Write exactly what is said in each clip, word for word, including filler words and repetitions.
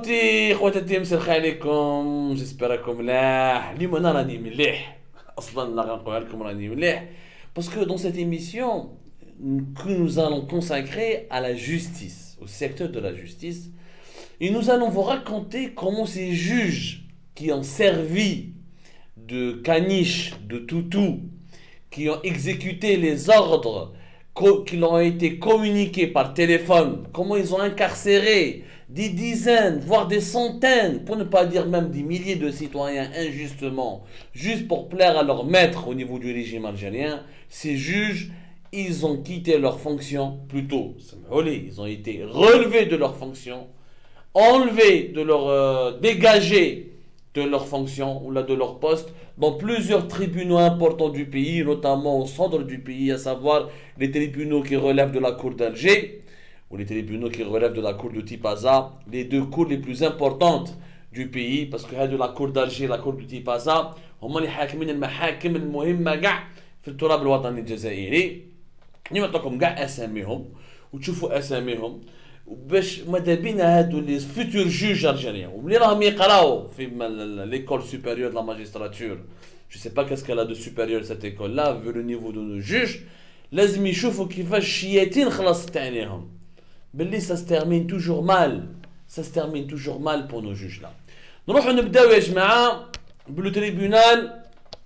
خوتي خواتاتي مسرخ عليكم جيسبر راكم ملاح. اليوم انا راني مليح اصلا لا غنقولها لكم راني مليح باسكو دون cette émission que nous allons consacrer à la justice, au secteur de la justice, et nous allons vous raconter comment ces juges qui ont servi de caniche, de toutou, qui ont exécuté les ordres qui leur ont été communiqués par téléphone, comment ils ont incarcéré des dizaines, voire des centaines, pour ne pas dire même des milliers de citoyens injustement, juste pour plaire à leur maître au niveau du régime algérien. Ces juges, ils ont quitté leurs fonctions, plutôt, ils ont été relevés de leurs fonctions, enlevés de leur, euh, dégagés de leurs fonctions ou là de leur poste dans plusieurs tribunaux importants du pays, notamment au centre du pays, à savoir les tribunaux qui relèvent de la cour d'Alger ou les tribunaux qui relèvent de la cour de Tipaza, les deux cours les plus importantes du pays, parce que de la cour d'Alger et la cour de Tipaza هما اللي حاكمين المحاكم المهمة كاع في التراب الوطني الجزائري. نعطيكم كاع اساميهم وتشوفوا اساميهم باش ماذا بينا هادو لي فيتور جوج الجيريان واللي راهم يقراو في l'école supérieure de la magistrature. Je sais pas qu'est-ce qu'elle a de supérieur cette école là vu le niveau de nos juges. لازم يشوفوا كيفاش الشياطين خلصت عليهم باللي ça se termine toujours mal, ça se termine toujours mal pour nos juges là. نروحوا نبداو يا جماعه بلو tribunal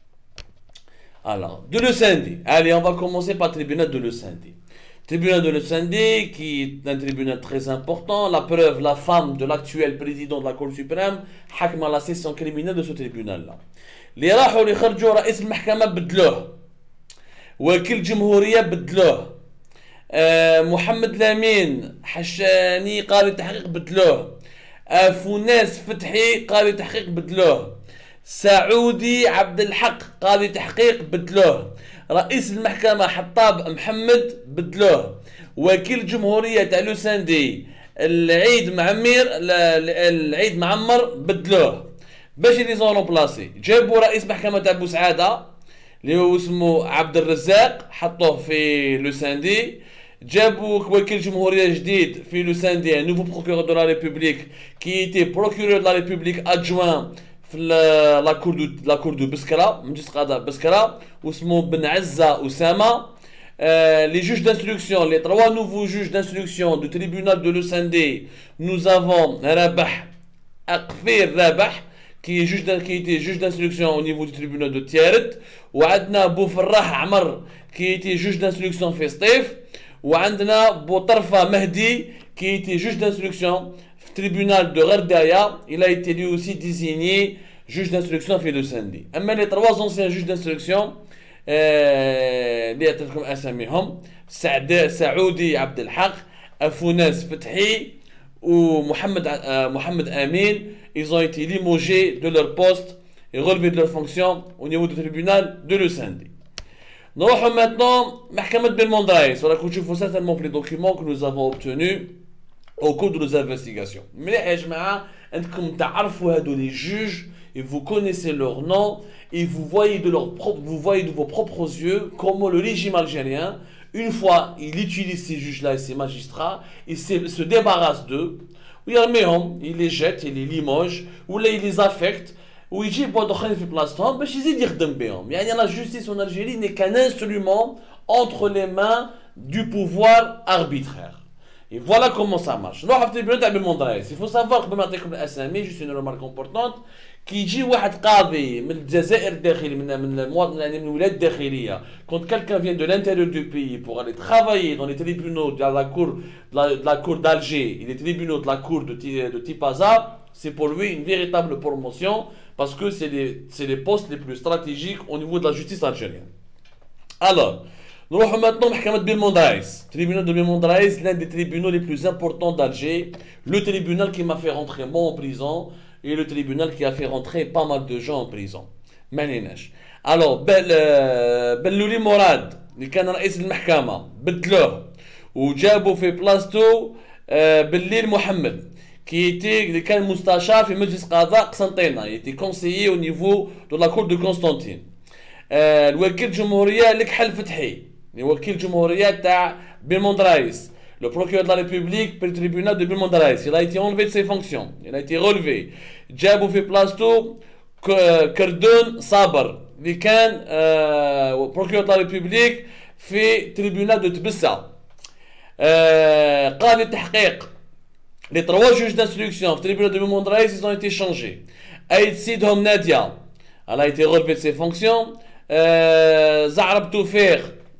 alors de Le Sindi. Allez, on va commencer par le tribunal de Le Sindi. Tribunal de Le Sindi, qui est un tribunal très important. La preuve, la femme de l'actuel président de la Cour suprême حكم à la session criminelle de ce tribunal-là. اللي راحوا اللي خرجوا رئيس المحكمة بدلوه. وكيل الجمهورية بدلوه. آه محمد لامين حشاني قاضي تحقيق بدلوه. آه فوناس فتحي قاضي تحقيق بدلوه. سعودي عبد الحق قاضي تحقيق بدلوه. رئيس المحكمة حطاب محمد بدلوه. وكيل الجمهورية تاع لو ساندي العيد معمر العيد معمر بدلوه. باش لي زون بلاسي جابوا رئيس محكمة تاع بوسعادة اللي هو اسمه عبد الرزاق حطوه في لو ساندي. جابوا وكيل جمهورية جديد في لو ساندي نوفو بروكورور دو لا ريبوبليك كي ايتي بروكورور دو لا ريبوبليك ادجوان في لا كور دو لا كور دو بسكرة مجلس قضاء بسكرة واسمه بن عزة أسامة. Euh, les juges d'instruction, les trois nouveaux juges d'instruction du tribunal de Le Sindi, nous avons Rabah Akfir Rabah qui est juge qui était juge d'instruction au niveau du tribunal de Tiaret, ou عندنا بوفرح عمر qui était juge d'instruction في سطيف, وعندنا بوطرفة مهدي qui était juge d'instruction au tribunal de Gardaya. Il a été lui aussi désigné juge d'instruction في Le Sindi. أما les trois anciens juges d'instruction اللي اعطيتكم اساميهم سعد سعودي عبد الحق افوناس فتحي ومحمد محمد امين, ils ont été limogés de leur poste et relevés de leur fonction au niveau du tribunal de Le Sindi. نروحوا maintenant محكمة بالموندرايس. وراكم تشوفوا certainement في les documents que nous avons obtenus au cours de nos investigations. مليح يا جماعة انكم تعرفوا هادو les juges et vous connaissez leur nom et vous voyez de leur propre, vous voyez de vos propres yeux comment le régime algérien, une fois il utilise ces juges-là et ces magistrats, il se, se débarrasse d'eux, ou il les jette, il les limoge, ou là il les affecte, ou il dit bon d'okhane fi plastom باش يزيد يخدم بهم. يعني la justice en Algérie n'est qu'un instrument entre les mains du pouvoir arbitraire. Et voilà comment ça marche. نروح في التريبيونال تاع بالموندرايس. Il faut savoir قبل ما نعطيكم الاسامي juste une remarque importante كي يجي واحد قاضي من الجزائر الداخلي من من المواطن يعني من الولايات الداخليه quand quelqu'un vient de l'intérieur du pays pour aller travailler dans les tribunaux de la cour de la, de la cour d'Alger et les tribunaux de la cour de, de Tipaza, c'est pour lui une véritable promotion parce que c'est les c'est les postes les plus stratégiques au niveau de la justice algérienne. Alors نروحوا maintenant محكمة بالموندرايس. Tribunal de Belmondo, l'un des tribunaux les plus importants d'Alger, le tribunal qui m'a fait rentrer moi en prison et le tribunal qui a fait rentrer pas mal de gens en prison. مانيناش. Alors بلولي مراد اللي كان رئيس المحكمة بدلوه وجابوا في بلاصتو بليل محمد qui était اللي كان مستشار في مجلس قضاء قسنطينة, il était conseiller au niveau de la cour de Constantine. الوكيل الجمهورية لكحل فتحي وكيل جمهورية تاع بالموندرايس. le procureur de la République près du tribunal de Belmondraïs. Il a été enlevé de ses fonctions. Il a été relevé. جابوا في بلاصتو كردون صابر اللي كان procureur de la République في tribunal de تبسة. قاضي التحقيق. Les trois juges d'instruction au tribunal de Belmondraïs, ils ont été changés. Aïd Sidhom Nadia, elle a été relevée de ses fonctions. Euh, Zahrab Toufer,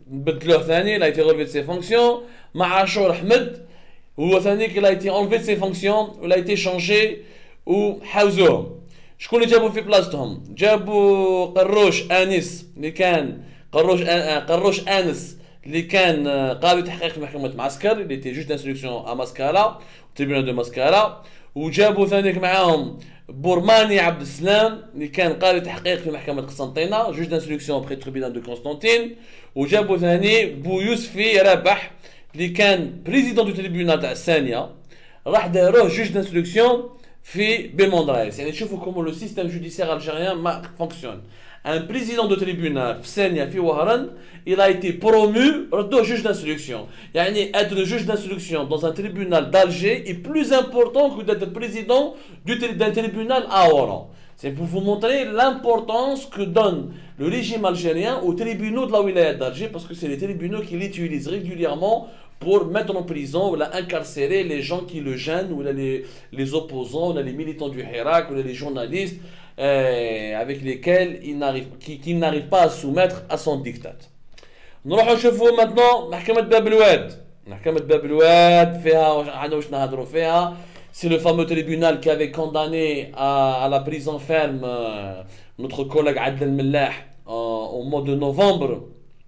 elle a été relevée de ses fonctions. Ma'achour Ahmed, il a été enlevé de ses fonctions, il a été changé. Ou Haouzoum. شكون اللي جابوا في بلاصتهم؟ جابوا قروش انس اللي كان قروش قروش انس اللي كان قاضي تحقيق في محكمة معسكر اللي تي جوج دانستركسيون ا ماسكالا تريبيونال دو ماسكالا. وجابوا ثانيك معاهم بورماني عبد السلام اللي كان قاضي تحقيق في محكمة قسنطينة جوج دانستركسيون بخي تريبيونال دو قسنطين. وجابوا ثاني بو يوسفي رابح اللي كان بريزيدون دو تريبيونال تاع الثانية راح داروه جوج دانستركسيون في Belmondraïs. يعني شوفوا comment le système judiciaire algérien fonctionne. Un président de tribunal في ثانية في وهران il a été promu ردوه juge d'instruction. يعني être le juge d'instruction dans un tribunal d'Alger est plus important que d'être président d'un tribunal à Oran. C'est pour vous montrer l'importance que donne le régime algérien aux tribunaux de la wilaya d'Alger, parce que c'est les tribunaux qui l'utilisent régulièrement pour mettre en prison ou incarcérer les gens qui le gênent, ou les, les opposants, ou les militants du Hirak, ou les journalistes euh, avec lesquels il n'arrive, qui, qui n'arrive pas à soumettre à son diktat. نروح نشوفوا maintenant محكمة باب الواد. محكمة باب الواد فيها عندنا واش نهضروا فيها. C'est le fameux tribunal qui avait condamné à, à la prison ferme euh, notre collègue Adel Mellah euh, au mois de novembre,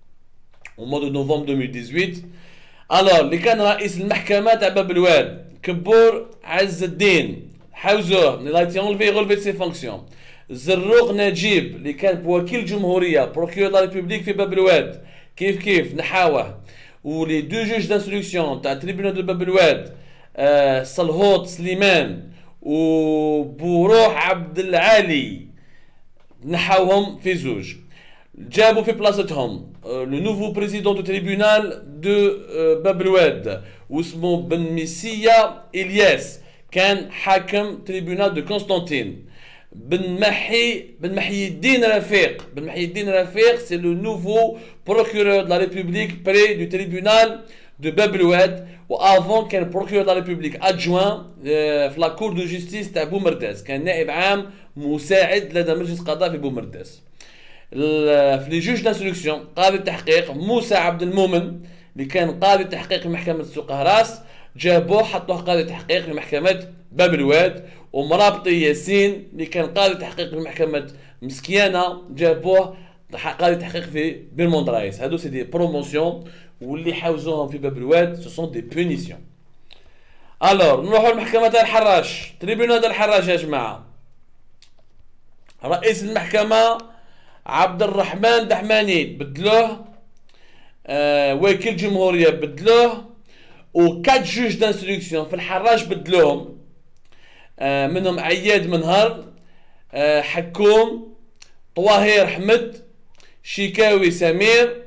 au mois de novembre deux mille dix-huit. Alors, اللي كان رئيس المحكمة تاع باب الواد كبور عز الدين حوزوه اللي a été enlevé relevé de ses fonctions. زروق نجيب اللي كان وكيل جمهورية procureur de la République في باب الواد كيف كيف نحاوه. ولي دو جوج d'instruction تاع التريبيونال دو باب الواد آه صلهوط سليمان وبوروح عبد العالي نحاوهم في زوج. جابوا في بلاصتهم le nouveau président du tribunal de باب الواد واسمه بن ميسية إلياس كان حاكم tribunal de Constantine. بن محي بن محي الدين رفيق بن محي الدين رفيق c'est le nouveau procureur de la République près du tribunal de باب الواد. وافون كان procureur de la République adjoint في la cour de justice تاع بومرداس كان نائب عام مساعد لدى مجلس قضاء في بومرداس. في لي جوج دانستركسيون قاضي التحقيق موسى عبد المؤمن اللي كان قاضي التحقيق في محكمة سوق هراس جابوه حطوه قاضي التحقيق في محكمة باب الواد. ومرابطي ياسين اللي كان قاضي تحقيق في محكمة مسكيانة جابوه قاضي تحقيق في Belmondraïs. هادو سي دي بروموسيون واللي حاوزوهم في باب الواد سو سون دي بونيسيون. الور نروحوا للمحكمة تاع الحراش. تريبيونال تاع الحراش يا جماعة رئيس المحكمة عبد الرحمن دحماني بدلوه آه وكيل جمهورية بدلوه وكات جوج دانستركسيون في الحراش بدلوهم آه منهم عياد منهر آه حكوم طواهير حمد شيكاوي سمير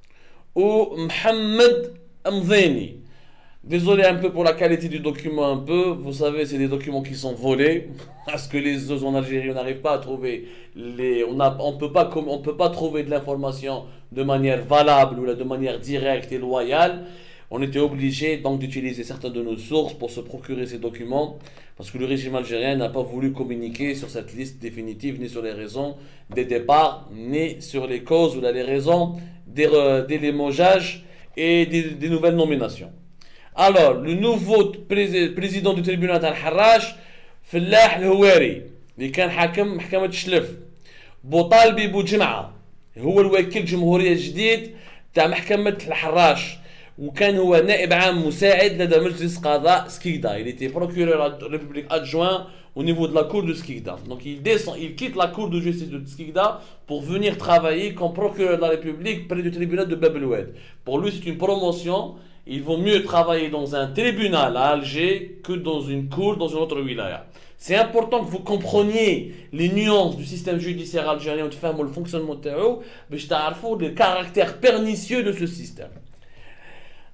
ومحمد مضيني. Désolé un peu pour la qualité du document un peu, vous savez c'est des documents qui sont volés parce que les autres en Algérie on n'arrive pas à trouver les on a on peut pas on peut pas trouver de l'information de manière valable ou de manière directe et loyale. On était obligé donc d'utiliser certaines de nos sources pour se procurer ces documents parce que le régime algérien n'a pas voulu communiquer sur cette liste définitive ni sur les raisons des départs ni sur les causes ou les raisons des, des limogeages et des, des nouvelles nominations. Alors, le nouveau pré président du tribunal al-Harrach, Fellah al-Houari, اللي كان حاكم محكمة شلف. بوطالبي بوجمعة هو الوكيل الجمهورية الجديد تاع محكمة الحراش وكان هو نائب عام مساعد لدى مجلس قضاء سكيكدا. Il était procureur de la République adjoint au niveau de la cour de Skikda. Donc il descend, il quitte la cour de justice de Skikda pour venir travailler comme procureur de la République près du tribunal de Bab el Oued. Pour lui, c'est une promotion. Il vaut mieux travailler dans un tribunal à Alger que dans une cour dans une autre wilaya. C'est important que vous compreniez les nuances du système judiciaire algérien ou de faire le fonctionnement de le caractère pernicieux de ce système.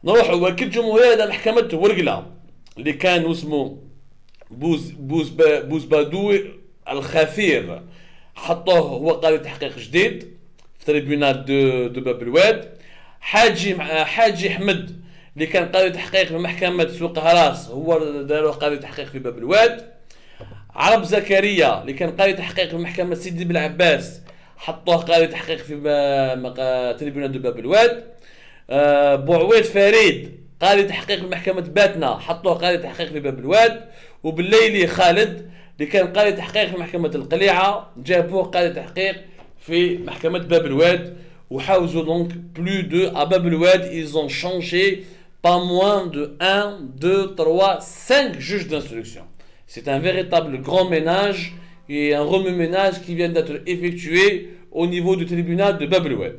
نروحوا وكيل الجمهوريه لدى محكمه ورقله اللي كان اسمه بوز بوز با بوز بادوي الخفير، حطوه هو قاضي تحقيق جديد في تريبيونال دو دو باب الواد. حاجي حاجي احمد اللي كان قاضي تحقيق في محكمه سوق هراس هو داروه قاضي تحقيق في باب الواد. عرب زكريا اللي كان قاضي تحقيق في محكمه سيدي بن عباس حطوه قاضي تحقيق في تريبيونال دو باب الواد. أه بوعويد فريد قاضي تحقيق في محكمه باتنا حطوه قاضي تحقيق في باب الواد. وبالليلي خالد اللي كان قاضي تحقيق في محكمه القليعه جابوه قاضي تحقيق في محكمه باب الواد. وحاوزوا دونك بلو دو à باب الواد ils ont changé pas moins de un, deux, trois, cinq juges d'instruction. C'est un véritable grand ménage et un remue-ménage qui vient d'être effectué au niveau du tribunal de Bab el-Oued.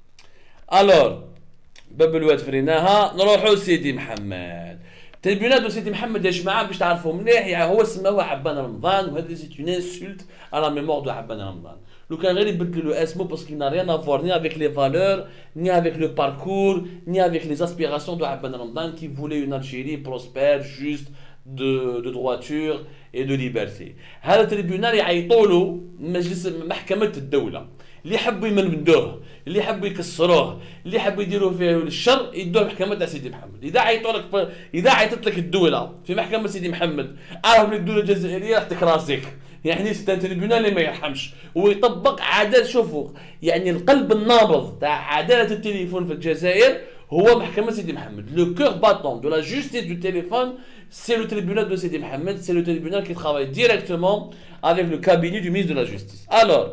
Alors, Bab el-Oued فريناها نروحوا سيدي محمد. التريبيونال دو سيدي محمد يا جماعه باش تعرفوا مليح يعني هو سماوه عبان رمضان وهذه سي اون انسولت على ميموار دو عبان رمضان. لو كان غير يبدلوا له اسمه باسكو n'a rien à voir ni avec les valeurs, ni avec le parcours, ni avec les aspirations de Abban Ramadan qui voulait une Algérie prospère, juste, de, de droiture et de liberté. هذا التريبيونال يعيطوا له مجلس محكمة الدولة. اللي يحبوا يمنبدوه، اللي يحبوا يكسروه، اللي يحبوا يديروا فيه الشر يدوه محكمة تاع سيدي محمد. إذا عيطوا لك إذا عيطت لك الدولة في محكمة سيدي محمد أعرف الدولة الجزائرية راح تكراسيك. يعني سيتان تريبيونال اللي ما يرحمش ويطبق عادات. شوفوا يعني القلب النابض تاع عدالة التليفون في الجزائر هو محكمة سيدي محمد. Le cœur battant de la justice du téléphone, c'est le tribunal de Sidi Mohamed, c'est le tribunal qui travaille directement avec le cabinet du ministre de la Justice. Alors,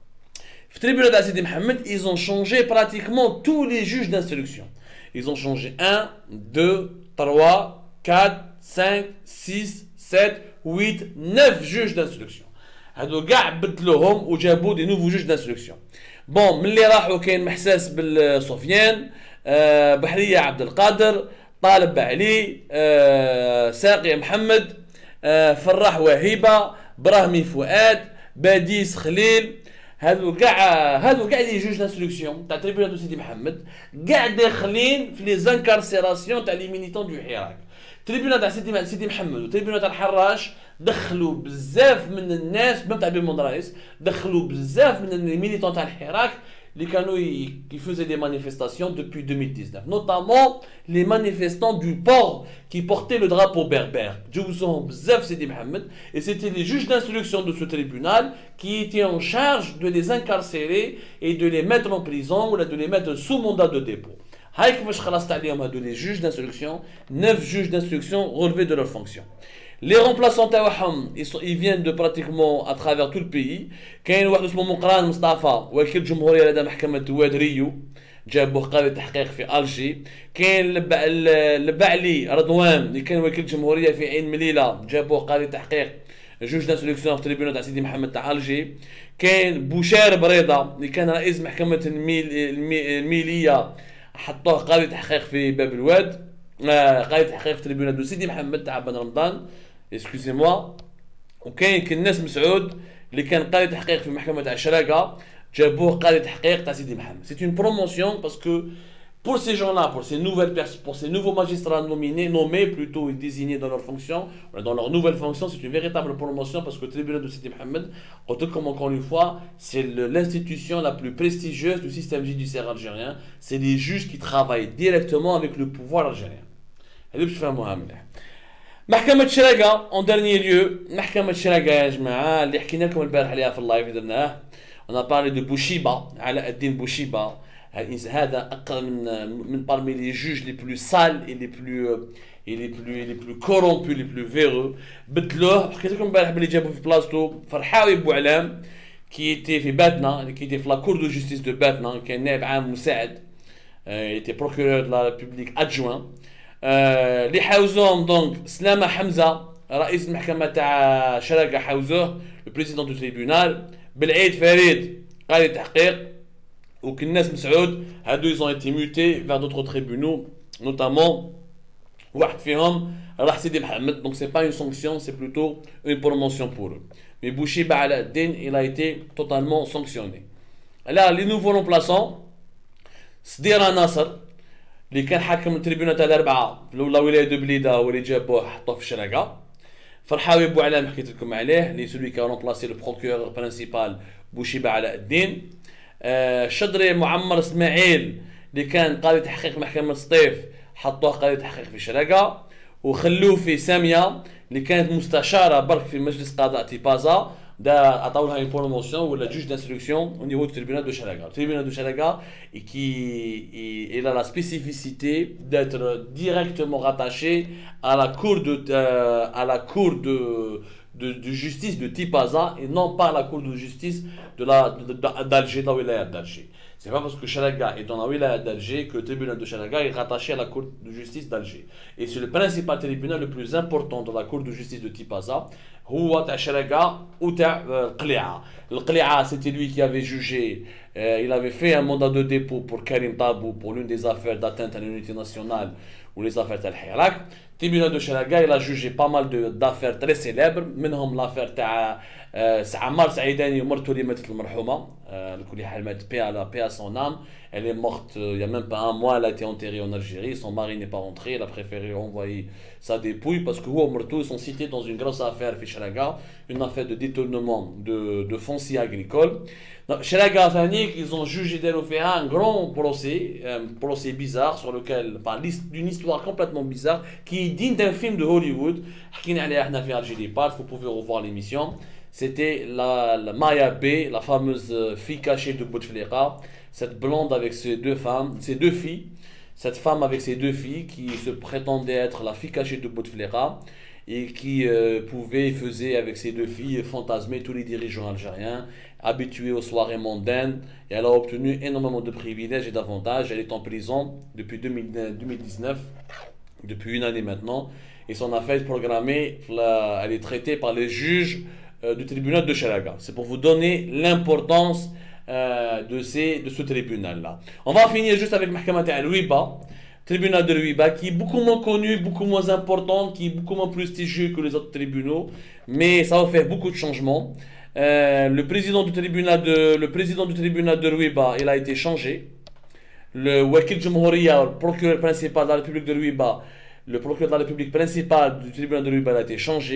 le tribunal de Sidi Mohamed, ils ont changé pratiquement tous les juges d'instruction. Ils ont changé un, deux, trois, quatre, cinq, six, sept, huit, neuf juges d'instruction. هادو كاع بدلوهم وجابوا دي نوفو جوج دانستركسيون. بون ملي راحوا كاين محساس بالسفيان، آه بحريه عبد القادر، طالب علي، آه ساقي محمد، آه فراح وهيبه، براهمي فؤاد، باديس خليل. هادو كاع هادو كاع لي جوج دانستركسيون تاع تريبيونال دو سيدي محمد كاع داخلين في لي زانكارسيراسيون تاع لي ميليتون دو حراك. تريبيونال تاع سيدي سيدي محمد وتريبيونال تاع الحراش دخلوا بزاف من الناس même تاع بيمون رئيس دخلوا بزاف من الميليتون تاع الحراك اللي كانوا qui faisaient des manifestations depuis deux mille dix-neuf, notamment les manifestants du port qui portaient le drapeau berbère. جوزوهم بزاف سيدي محمد et c'était les juges d'instruction de ce tribunal qui étaient en charge de les incarcérer et de les mettre en prison ou de les mettre sous mandat de dépôt. هاي كيفاش خلصت عليهم هادو les juges d'instruction, neuf juges d'instruction relevés de leurs fonctions. Les remplaçants تاعهم ils viennent de pratiquement à travers tout le pays. كاين واحد اسمه مقران مصطفى وكيل الجمهوريه لدى محكمه واد ريو جابوه قاضي تحقيق في الجي. كاين لبعلي رضوان اللي كان وكيل الجمهوريه في عين مليله جابوه قاضي تحقيق جوج دانستركسيون في تريبيونال تاع سيدي محمد تاع الجي. كاين بوشار بريضه اللي كان رئيس محكمه الميل الميليه حطوه قاضي تحقيق في باب الواد. آه قاضي تحقيق في تريبيونال دو سيدي محمد تاع بن رمضان اسكوزي موا. وكاين كناس مسعود اللي كان قاضي تحقيق في محكمه تاع شراقه جابوه قاضي تحقيق تاع سيدي محمد. C'est une promotion parce que pour ces gens-là, pour ces nouvelles personnes, pour ces nouveaux magistrats nominés, nommés plutôt et désignés dans leurs fonctions, dans leurs nouvelles fonctions, c'est une véritable promotion parce que le tribunal de Sidi Mohamed, comme encore une fois, c'est l'institution la plus prestigieuse du système judiciaire algérien. C'est les juges qui travaillent directement avec le pouvoir algérien. هذا باش تفهموها مليح. محكمة شراقة en dernier lieu. محكمة شراقة يا جماعة اللي حكينا لكم البارح عليها في اللايف اللي درناه. On a parlé de Bouchiba, علاء الدين بوشيبة. هذا أقل من من parmi les juges les plus sales et les plus et les plus les plus corrompus, les plus véreux. بدلوه حكيت لكم البارح بلي جابوا في بلاصتو فرحاوي بوعلام qui était في باتنا qui était في la cour de justice de باتنا كان نائب عام مساعد. Il était procureur de la République adjoint. اللي حاوزوهم دونك سلامة حمزة رئيس المحكمة تاع شراقة حاوزوه le président du tribunal. بالعيد فريد قاضي تحقيق وكناس مسعود هادو ils ont été mutés vers d'autres tribunaux notamment واحد فيهم راح سيدي محمد. donc c'est pas une sanction, c'est plutôt une promotion pour eux. mais Bouchiba Ala Ad-Din il a été totalement sanctionné. Là les nouveaux remplaçants Sdira Nasser اللي كان حاكم التريبيونال تاع الاربعه الاولى ولايه دو بليده واللي جابوه حطوه في الشرقه. فرحاوي بوعلام حكيت لكم عليه اللي سولي كي رومبلاسي لو بروكيور برينسيبال بوشيبه علاء الدين. آه شدري معمر اسماعيل اللي كان قاضي تحقيق محكمه سطيف حطوه قاضي تحقيق في الشرقه. وخلوفي ساميه اللي كانت مستشاره برك في مجلس قضاء تيبازا دا عطاو لها اون بروموسيون ولا جوج دانستركسيون au niveau du tribunal de Chalaga. Le tribunal de Chalaga et qui il a la spécificité d'être directement rattaché à la cour de euh, à la cour de de, de justice de Tipaza et non pas à la cour de justice de la d'Alger, de la wilaya d'Alger. C'est pas parce que Chalaga est dans la wilaya d'Alger que le tribunal de Chalaga est rattaché à la cour de justice d'Alger. Et c'est le principal tribunal le plus important de la cour de justice de Tipaza. هو تاع شرقة وتاع القليعة. القليعة c'était lui qui avait jugé, euh, il avait fait un mandat de dépôt pour Karim Tabou pour l'une des affaires d'atteinte à l'unité nationale ou les affaires تاع الحراك. Tribunal de Chalaga, il a jugé pas mal d'affaires très célèbres, منهم l'affaire تاع عمار سعيداني ومرته اللي ماتت المرحومة. لكل حال ماتت paix à la paix à son âme. Elle est morte euh, il n'y a même pas un mois, elle a été enterrée en Algérie, son mari n'est pas rentré, elle a préféré renvoyer sa dépouille parce que Hou Martou sont cités dans une grosse affaire chez Chalaga, une affaire de détournement de, de foncier agricole. Chalaga Fanik, ils ont jugé d'elle fait un grand procès, un procès bizarre sur lequel, par d'une histoire complètement bizarre qui est digne d'un film de Hollywood. Vous pouvez revoir l'émission. C'était la, la Maya B, la fameuse fille cachée de Bouteflika. Cette blonde avec ses deux femmes, ses deux filles, cette femme avec ses deux filles qui se prétendait être la fille cachée de Bouteflika et qui euh, pouvait et faisait avec ses deux filles fantasmer tous les dirigeants algériens, habitués aux soirées mondaines, et elle a obtenu énormément de privilèges et d'avantages. Elle est en prison depuis deux mille dix-neuf, depuis une année maintenant, et son affaire est programmée, elle est traitée par les juges euh, du tribunal de Chalaga. C'est pour vous donner l'importance Euh, de, ces, de ce tribunal-là. On va finir juste avec Mahkamat al-Wiba, tribunal de l'Ouiba, qui est beaucoup moins connu, beaucoup moins important, qui est beaucoup moins prestigieux que les autres tribunaux, mais ça va faire beaucoup de changements. Euh, le président du tribunal de le président du tribunal de l'Ouiba, il a été changé. Le Wakil Jumhuriya, le procureur principal de la République de l'Ouiba, le procureur de la République principal du tribunal de l'Ouiba a été changé.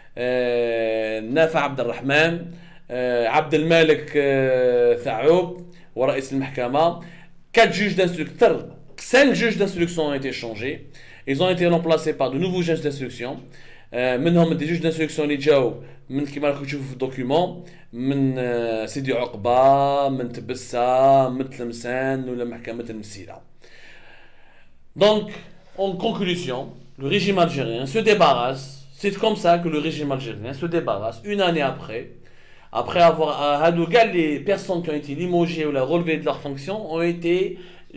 Euh, Nafa Abdelrahman, عبد الملك ثعوب ورئيس المحكمة. Quatre juges d'instruction, cinq juges d'instruction ont été changés. Ils ont été remplacés par de nouveaux juges d'instruction. منهم des juges d'instruction اللي جاوا من كما راكم تشوفوا في الدوكيومون من سيدي عقبة، من تبسة، من تلمسان ولا محكمة المسيرة. Donc, en conclusion, le régime algérien se débarrasse. C'est comme ça que le régime algérien se débarrasse une année après. Après avoir, euh, les personnes qui ont été limogées ou relevées de leurs fonctions ont été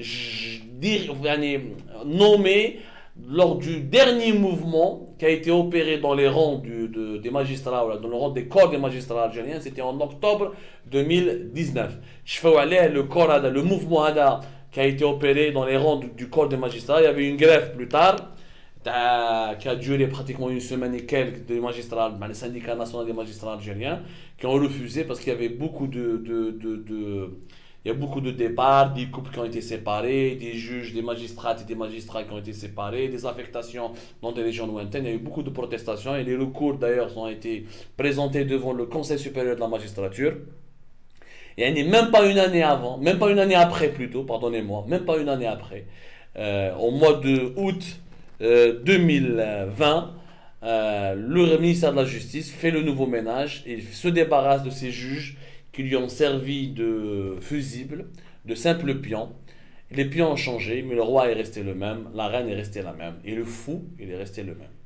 nommées lors du dernier mouvement qui a été opéré dans les rangs du, de, des magistrats, ou dans le rang des corps des magistrats algériens. C'était en octobre deux mille dix-neuf. Je fais aller le corps, le mouvement qui a été opéré dans les rangs du, du corps des magistrats. Il y avait une grève plus tard, qui a duré pratiquement une semaine et quelques des magistrats, les syndicats nationaux des magistrats algériens, qui ont refusé parce qu'il y avait beaucoup de, de, de, de, il y a beaucoup de départs, des couples qui ont été séparés, des juges, des magistrats et des magistrats qui ont été séparés, des affectations dans des régions lointaines. Il y a eu beaucoup de protestations et les recours d'ailleurs ont été présentés devant le Conseil supérieur de la magistrature. Et même pas une année avant, même pas une année après plutôt, pardonnez-moi, même pas une année après, euh, au mois de août Euh, deux mille vingt, euh, le ministère de la Justice fait le nouveau ménage et se débarrasse de ces juges qui lui ont servi de fusibles, de simples pions. Les pions ont changé, mais le roi est resté le même, la reine est restée la même, et le fou, il est resté le même.